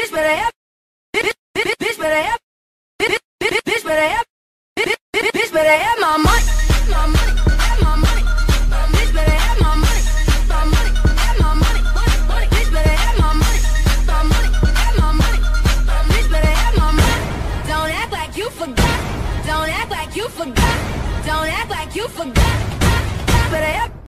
Bitch better have, bitch better have, bitch better have, bitch better have my money, my money, have my money. Bitch better have my money, my money, have my money, money. Bitch better have my money, my money, have my money. Bitch better have my money. Don't act like you forgot. Don't act like you forgot. Don't act like you forgot. Bitch better have.